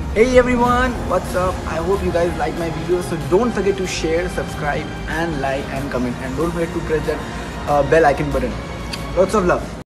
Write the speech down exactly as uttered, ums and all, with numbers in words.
Hey everyone, what's up? I hope you guys like my videos. So don't forget to share, subscribe and like and comment, and don't forget to press that uh, bell icon button. Lots of love.